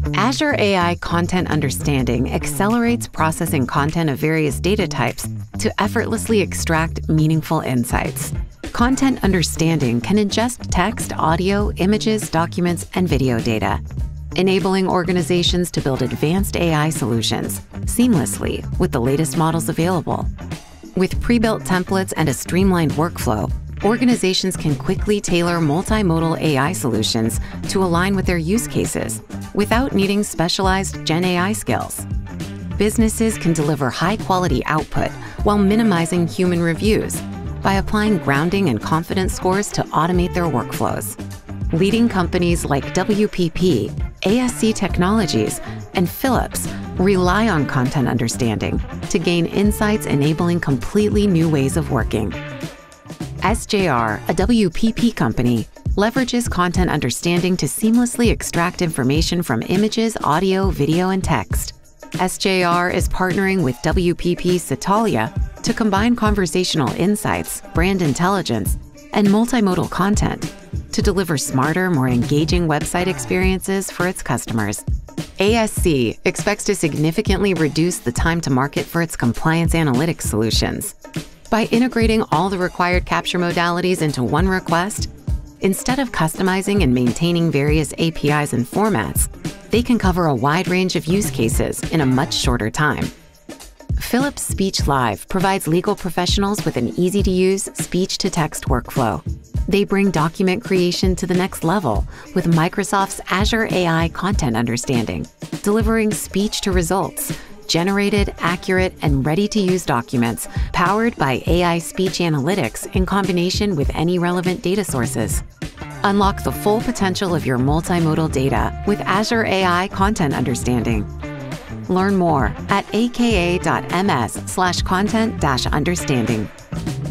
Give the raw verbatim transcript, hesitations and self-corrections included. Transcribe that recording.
Azure A I Content Understanding accelerates processing content of various data types to effortlessly extract meaningful insights. Content Understanding can ingest text, audio, images, documents, and video data, enabling organizations to build advanced A I solutions seamlessly with the latest models available. With pre-built templates and a streamlined workflow, organizations can quickly tailor multimodal A I solutions to align with their use cases without needing specialized Gen A I skills. Businesses can deliver high-quality output while minimizing human reviews by applying grounding and confidence scores to automate their workflows. Leading companies like W P P, A S C Technologies, and Philips rely on Content Understanding to gain insights enabling completely new ways of working. S J R, a W P P company, leverages Content Understanding to seamlessly extract information from images, audio, video, and text. S J R is partnering with W P P Satalia to combine conversational insights, brand intelligence, and multimodal content to deliver smarter, more engaging website experiences for its customers. A S C expects to significantly reduce the time to market for its compliance analytics solutions. By integrating all the required capture modalities into one request, instead of customizing and maintaining various A P Is and formats, they can cover a wide range of use cases in a much shorter time. Philips Speech Live provides legal professionals with an easy-to-use speech-to-text workflow. They bring document creation to the next level with Microsoft's Azure A I Content Understanding, delivering speech-to-results, generated, accurate, and ready-to-use documents powered by A I speech analytics in combination with any relevant data sources. Unlock the full potential of your multimodal data with Azure A I Content Understanding. Learn more at aka dot m s slash content dash understanding.